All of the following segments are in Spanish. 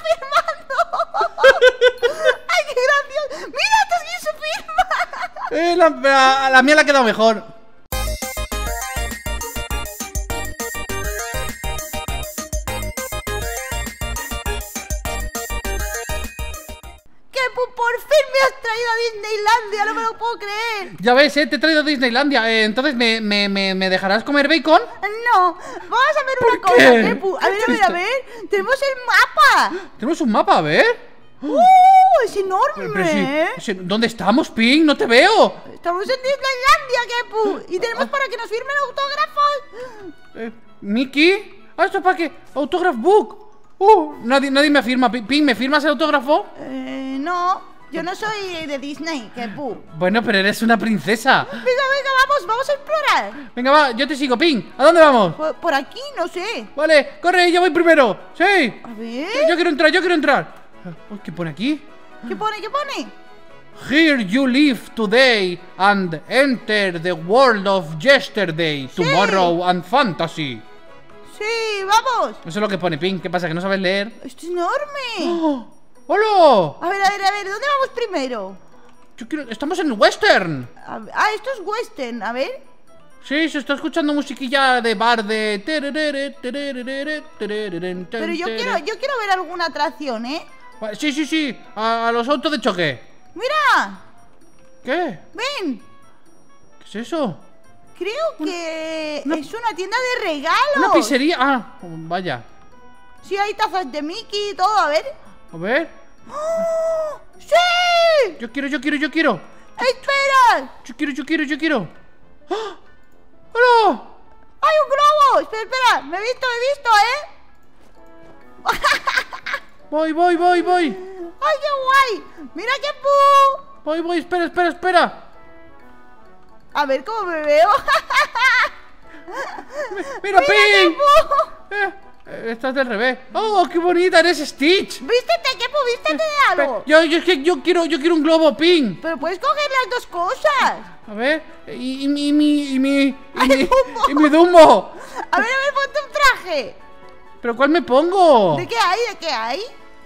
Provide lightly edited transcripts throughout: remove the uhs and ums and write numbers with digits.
firmando! ¡Ay, qué gracioso! ¡Mira, este es su firma! La mía le ha quedado mejor. Por fin me has traído a Disneylandia, no me lo puedo creer. Ya ves, te he traído a Disneylandia. Entonces, ¿me dejarás comer bacon? No, vamos a ver una cosa, qué? Kepu. A ver. Tenemos el mapa. Tenemos un mapa, a ver. Es enorme. ¿Dónde estamos, Pink? No te veo. Estamos en Disneylandia, Kepu. Y tenemos para que nos firmen autógrafos. ¿Mickey? ¿Esto es para qué? Autograph book. Nadie me firma. Pink, ¿me firmas el autógrafo? No, yo no soy de Disney, Kepu. Bueno, pero eres una princesa. Venga, vamos a explorar. Venga, va, yo te sigo, Pink. ¿A dónde vamos? Por aquí, no sé. Vale, corre, yo voy primero. Sí. A ver. Yo quiero entrar. ¿Qué pone aquí? ¿Qué pone? Here you live today and enter the world of yesterday, tomorrow and fantasy. Sí, vamos. Eso es lo que pone, Pink. ¿Qué pasa? ¿Que no sabes leer? Esto es enorme. ¡Hola! A ver, ¿dónde vamos primero? Estamos en Western. Esto es Western, a ver. Sí, se está escuchando musiquilla de bar de... Pero yo quiero ver alguna atracción, ¿eh? Sí, a los autos de choque. ¡Mira! ¿Qué? ¡Ven! ¿Qué es eso? Creo que es una tienda de regalos. ¿Una pizzería? Ah, vaya. Sí, hay tazas de Mickey y todo, a ver. A ver. ¡Oh! ¡Sí! Yo quiero. ¡Espera! Yo quiero. ¡Ah! ¡Hola! ¡Hay un globo! Espera, me he visto, Voy. ¡Ay, qué guay! ¡Mira qué pu! Voy, espera. A ver cómo me veo. ¡Mira, Pink! Estás del revés. ¡Oh, qué bonita! Eres Stitch. Vístete, Kepu, vístete de algo. Yo quiero un globo, Pink. Pero puedes coger las dos cosas. A ver, y mi Dumbo. A ver, ponte un traje. ¿Pero cuál me pongo? ¿De qué hay?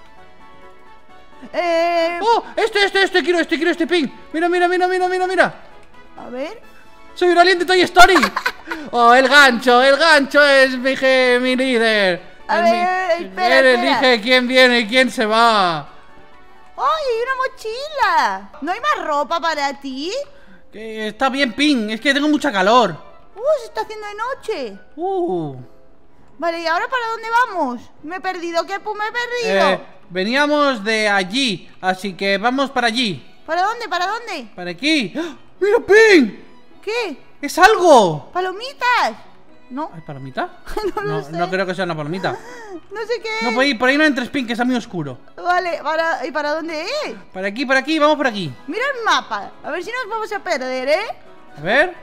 ¡Oh! Quiero este, Pink. Mira. A ver. Soy un alien de Toy Story. Oh, el gancho es mi líder. A ver, espera. Él elige quién viene y quién se va. ¡Ay, hay una mochila! ¿No hay más ropa para ti? Está bien, Pink, es que tengo mucha calor. Se está haciendo de noche. Vale, ¿y ahora para dónde vamos? Me he perdido, Kepu, me he perdido. Veníamos de allí, así que vamos para allí. ¿Para dónde? Para aquí. ¡Ah! ¡Mira, Pink! ¿Qué? ¡Es algo! ¡Palomitas! ¿No? ¿Hay palomita? No lo sé. No creo que sea una palomita. No sé qué es. No, por ahí no entres, Pink, que está muy oscuro. Vale, ¿y para dónde es? Para aquí, vamos por aquí. Mira el mapa, a ver si nos vamos a perder, ¿eh? A ver.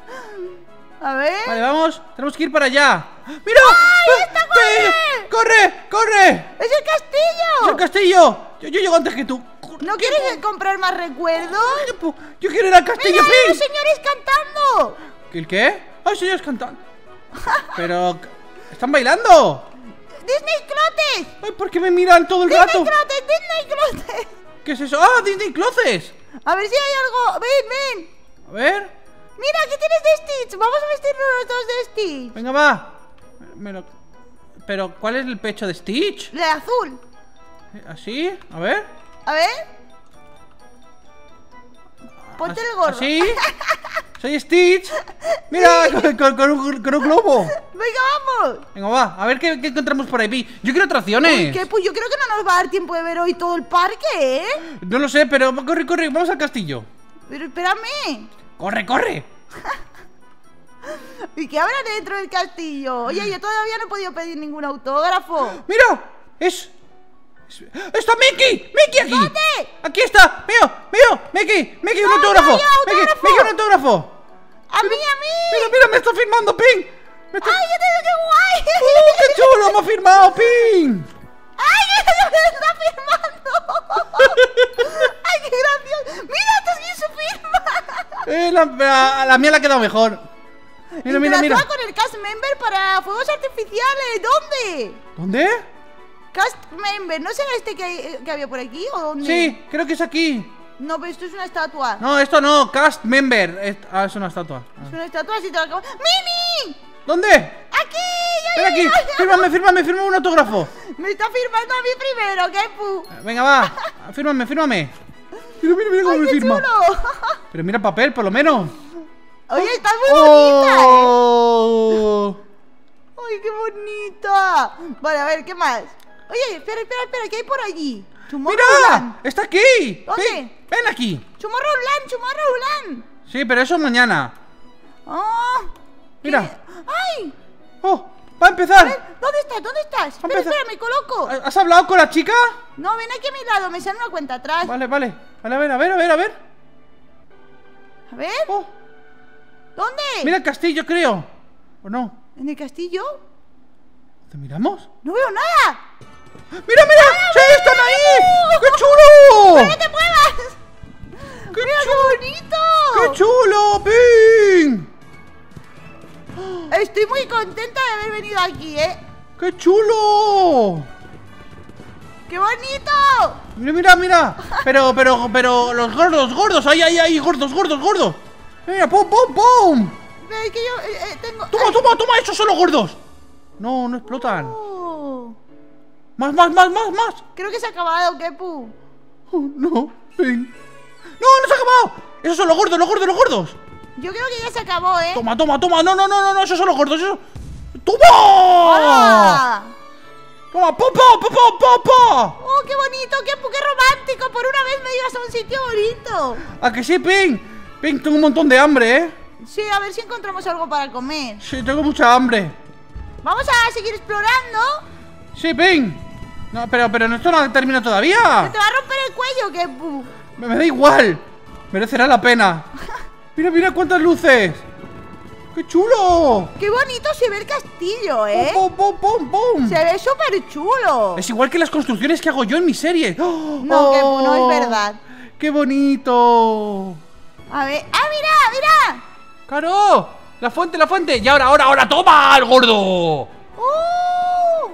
Vale, vamos, tenemos que ir para allá. ¡Mira! ¡Ay, está, ¡Corre! ¡Es el castillo! ¡Es el castillo! Yo llego antes que tú. ¿No quieres comprar más recuerdos? Yo quiero ir al castillo, ¡Mira, Pink. los señores cantando! ¿El qué? ¡Ay, señores cantando! Pero... ¿están bailando? ¡Disney Clotes! Ay, ¿por qué me miran todo el rato? ¡Disney Clotes! ¿Qué es eso? ¡Ah, Disney Clotes! A ver si hay algo... ¡Ven! A ver. Mira, ¿qué tienes de Stitch? Vamos a vestirnos los dos de Stitch. Venga, va. Pero, ¿cuál es el pecho de Stitch? De azul. ¿Así? A ver. Ponte el gorro. ¿Así? Soy Stitch. Mira, con un globo. Venga, vamos. Venga, va. A ver qué encontramos por ahí. Yo quiero atracciones. ¿Qué? Pues yo creo que no nos va a dar tiempo de ver hoy todo el parque, ¿eh? No lo sé, pero corre. Vamos al castillo. Pero espérame. ¡Corre! ¿Y qué habrá dentro del castillo? Oye, yo todavía no he podido pedir ningún autógrafo. ¡Mira! ¡Está Mickey! ¡Mickey aquí! ¿Dónde? ¡Aquí está! ¡Mío! ¡Mickey! ¡Un autógrafo! ¡Mickey, un autógrafo! ¡A mí! ¡Mira! ¡Me está firmando, Pink! ¡Ay, qué guay! ¡Qué chulo! ¡Me ha firmado, Pink! ¡Ay, me está firmando! ¡Ay, qué gracioso! ¡Mira, esta es su firma! La mía le ha quedado mejor. Mira. Interactúa con el cast member para fuegos artificiales. ¿Dónde? Cast member, ¿no será este que había por aquí o dónde? Sí, creo que es aquí. No, pero esto es una estatua. No, esto no, cast member. Es una estatua. Es una estatua, si te la acabo. ¡Mimi! ¿Dónde? ¡Aquí! Ven aquí, fírmame un autógrafo. Me está firmando a mí primero, Kepu. Venga, va, fírmame. Mira cómo ¡Ay, me qué firma. chulo! Pero mira el papel, por lo menos. Oye, está muy bonita, ¿eh? Oh. ¡Ay, qué bonita! Vale, a ver, ¿qué más? Oye, espera, ¿qué hay por allí? Tomorrowland. ¡Mira! ¡Está aquí! ¿Dónde? Ven aquí. Tomorrowland. Sí, pero eso mañana. Oh, Mira. ¡Ay! ¡Oh! ¡Va a empezar! A ver, ¿dónde estás? Espera, me coloco. ¿Has hablado con la chica? No, ven aquí a mi lado, me sale una cuenta atrás. Vale, a ver. A ver, Oh, ¿dónde? mira el castillo, creo. ¿O no? ¿En el castillo? ¿Te miramos? No veo nada. ¡Mira! ¡Sí, están ahí! ¡Qué chulo! ¡No te muevas! ¡Qué ¡Mira chulo! qué bonito! ¡Qué chulo, Ping! Estoy muy contenta de haber venido aquí, ¿eh? ¡Qué chulo! ¡Qué bonito! Mira. Pero los gordos. Ahí, gordos. Mira, pum. Pero es que yo tengo... Toma, esos son los gordos. No explotan. Oh, Más. creo que se ha acabado, Kepu. Oh, no, Ping. No se ha acabado. Esos son los gordos. Yo creo que ya se acabó, ¿eh? Toma. No, esos son los gordos. ¡Toma! ¡Hola! Toma, ¡Popa! ¡Oh, qué bonito! ¡Qué romántico! Por una vez me llevas a un sitio bonito. ¿A que sí, Ping? Ping, tengo un montón de hambre, ¿eh? Sí, a ver si encontramos algo para comer. Sí, tengo mucha hambre. Vamos a seguir explorando. Sí, Ping. No, pero esto no termina Se todavía. te va a romper el cuello, Kepu. Me da igual. Merecerá la pena. Mira cuántas luces. ¡Qué chulo! ¡Qué bonito se ve el castillo, eh! ¡Pum! Se ve súper chulo. Es igual que las construcciones que hago yo en mi serie. ¡Oh! No, Kepu, no es verdad. ¡Qué bonito! A ver... ¡Ah, mira! ¡Claro! ¡La fuente! Y ahora! ¡Toma, el gordo! ¡Oh!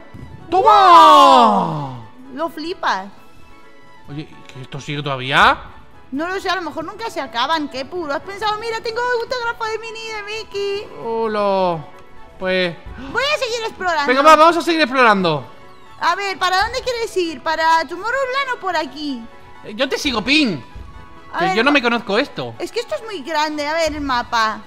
¡Toma! Lo flipas. Oye, ¿que esto sigue todavía? No lo sé, a lo mejor nunca se acaban, Kepu. ¿Lo has pensado? Mira, tengo un autógrafo de Minnie y de Mickey. Hola. Pues... Voy a seguir explorando. Venga, vamos a seguir explorando. A ver, ¿para dónde quieres ir? ¿Para Tomorrowland o por aquí? Yo te sigo, Ping. A Que ver, yo no me conozco esto. Es que esto es muy grande. A ver, el mapa.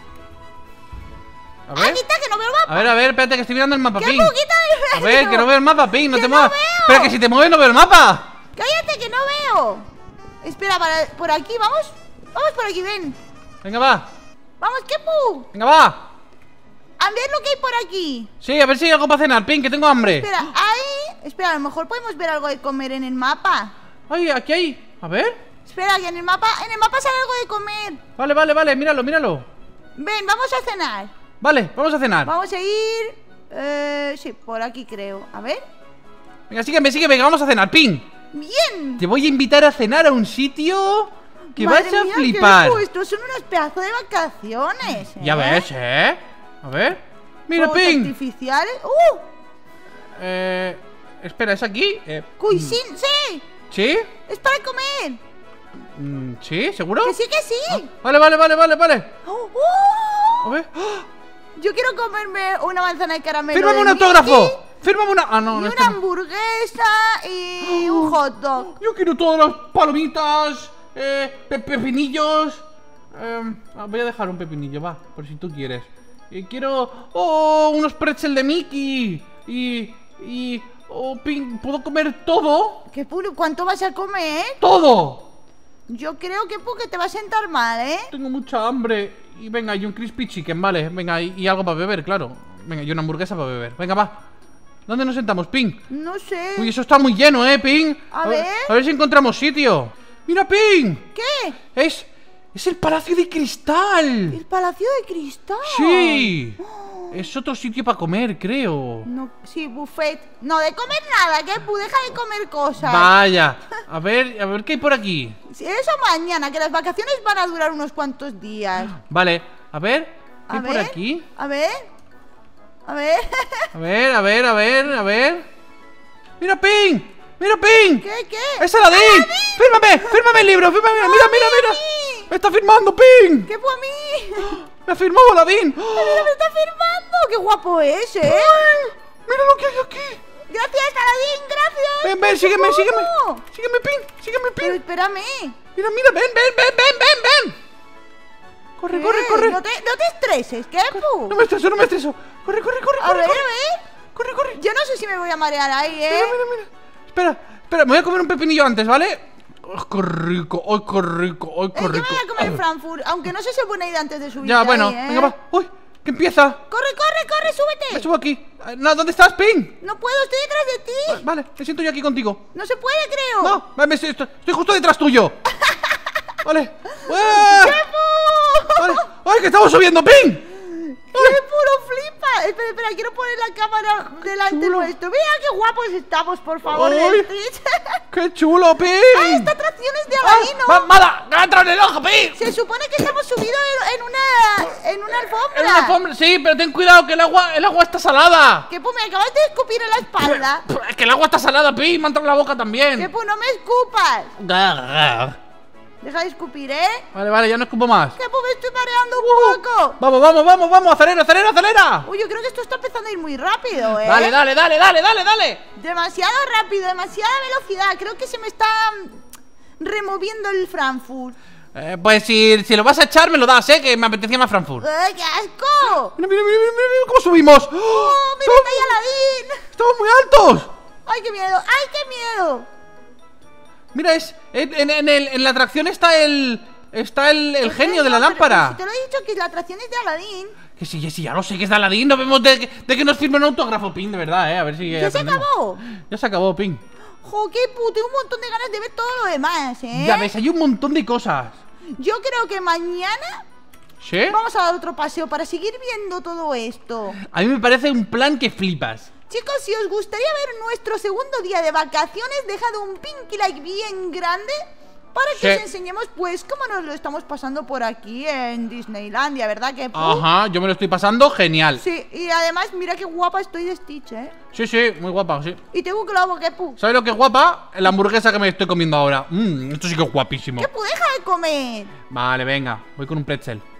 A ver. Quita, que no veo el mapa. A ver, espérate que estoy mirando el mapa, ¡Qué Ping. poquita de A ver, que no veo el mapa, Ping, no ¡Que te no muevas. veo! Pero que si te mueves no veo el mapa. ¡Cállate, que no veo! Espera, por aquí, vamos. Vamos por aquí, ven. Venga, va. Vamos, Kepu. Venga, va. A ver lo que hay por aquí. Sí, a ver si hay algo para cenar, Ping, que tengo hambre. Espera, ahí. Espera, a lo mejor podemos ver algo de comer en el mapa. Ay, aquí hay. A ver. Espera, que en el mapa sale algo de comer. Vale, míralo. Ven, vamos a cenar. Vale, vamos a cenar. Vamos a ir... sí, por aquí creo. A ver. Venga, sígueme, que vamos a cenar, Ping. ¡Bien! Te voy a invitar a cenar a un sitio que Madre vas a mía, flipar. Kepu, estos son unos pedazos de vacaciones, ¿eh? Ya ves, A ver. Mira, Fuegos Ping. artificiales. Espera, ¿es aquí? Cuisine, sí. ¿Sí? Es para comer. ¿Sí? ¿Seguro? Que sí. Vale. Oh, A ver. ¡Ah! yo quiero comerme una manzana de caramelo. ¡Fírmame de un Mickey autógrafo! ¡Fírmame una! Ah, no, Y no, una hamburguesa y un hot dog. Yo quiero todas las palomitas, pepinillos. Voy a dejar un pepinillo, va, por si tú quieres. Quiero... ¡Oh! Unos pretzel de Mickey. Ping, ¿puedo comer todo? ¿Cuánto vas a comer? ¡Todo! Yo creo que te va a sentar mal, ¿eh? Tengo mucha hambre. Y venga, y un crispy chicken, vale. Venga, y algo para beber, claro. Venga, y una hamburguesa para beber. Venga, va. ¿Dónde nos sentamos, Ping? No sé. Uy, eso está muy lleno, Ping. A ver. A ver si encontramos sitio. ¡Mira, Ping! ¿Qué? Es el Palacio de Cristal. ¿El Palacio de Cristal? Sí. Es otro sitio para comer, creo. No, sí, buffet. No, de comer nada, Kepu, deja de comer cosas. Vaya. A ver qué hay por aquí. Sí, eso mañana, que las vacaciones van a durar unos cuantos días. Vale, a ver. ¿Qué hay por aquí? A ver. A ver. ¡Mira, Ping! ¡Mira, Ping! ¿Qué? ¡Es Aladín! ¡Fírmame el libro! ¡Fírmame! ¡Mira! ¡Me está firmando, Ping! ¿Qué fue a mí? ¡Me ha firmado Aladín! ¡Pero me está firmando! ¡Qué guapo es, eh! ¡Mira lo que hay aquí! ¡Gracias, Aladín! ¡Gracias! Ven, sígueme, ¡Qué sígueme. guapo! Sígueme, Ping. Pero espérame. Mira, ven. Corre. No te estreses, ¿qué, Pu? No me estreso. Corre. A ver. Corre. Yo no sé si me voy a marear ahí, ¿eh? Mira. Espera, me voy a comer un pepinillo antes, ¿vale? ¡Ay, qué rico! Yo me voy a comer Frankfurt, aunque no sé si es buena idea antes de subir. Ya, bueno, ahí, ¿eh? venga, va. ¡Uy! ¿Qué empieza? ¡Corre, Me súbete! subo aquí. No, ¿dónde estás, Ping? No puedo, estoy detrás de ti. Vale, me siento yo aquí contigo. No se puede, creo. No, estoy justo detrás tuyo. Vale. Vale. ¡Ay, que estamos subiendo, Ping! ¡Qué puro flipa! Espera, quiero poner la cámara delante nuestro. Mira qué guapos estamos, por favor, ¡Ay! Twitch. ¡Qué chulo, Ping! ¡Ah, esta atracción es de Aladín, ¿no? ¡Mala! ¡Entra en el ojo, Ping! Se supone que estamos subidos en una alfombra. En una alfombra, sí, pero ten cuidado que el agua está salada. ¿Qué, Pu? Me acabas de escupir en la espalda. Es que el agua está salada, Ping, me ha entrado en la boca también. ¿Qué, Pu? No me escupas. Deja de escupir, ¿eh? Vale, ya no escupo más. ¿Qué, Pu? Me estoy mareando un poco. Vamos, acelera. Uy, yo creo que esto está empezando a ir muy rápido, ¿eh? Dale. Demasiado rápido, demasiada velocidad. Creo que se me está removiendo el Frankfurt. Pues si lo vas a echar, me lo das, que me apetecía más Frankfurt. ¡Ay, qué asco! Mira cómo subimos. ¡Oh, mira que hay Aladín! ¡Estamos muy altos! ¡Ay, qué miedo! Mira, en la atracción está el genio de la lámpara. Si te lo he dicho que la atracción es de Aladín. Que sí, ya lo sé que es de Aladín. Nos vemos de que nos firme un autógrafo, Ping, de verdad, a ver si ¿Ya se acabó? Ya se acabó, Ping. Jo, qué puto, tengo un montón de ganas de ver todo lo demás, ¿eh? Ya ves, hay un montón de cosas. Yo creo que mañana ¿sí? vamos a dar otro paseo para seguir viendo todo esto. A mí me parece un plan que flipas. Chicos, si os gustaría ver nuestro segundo día de vacaciones, dejad un pinky like bien grande para que os enseñemos, pues, cómo nos lo estamos pasando por aquí en Disneylandia, ¿verdad, que Pu? Ajá, yo me lo estoy pasando genial. Sí, y además, mira qué guapa estoy de Stitch, ¿eh? Sí, muy guapa, sí. Y tengo un globo, que Pu. ¿Sabes lo que es guapa? La hamburguesa que me estoy comiendo ahora. Esto sí que es guapísimo. ¿Qué Pu? Deja de comer. Vale, venga, voy con un pretzel.